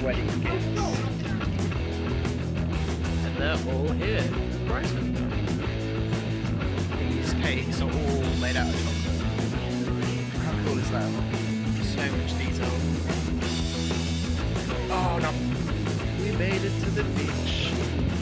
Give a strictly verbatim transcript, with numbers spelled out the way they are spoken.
wedding gifts. And they're all here. Brighton. These cakes are all made out of chocolate. How cool is that? So much detail. Oh no! We made it to the beach.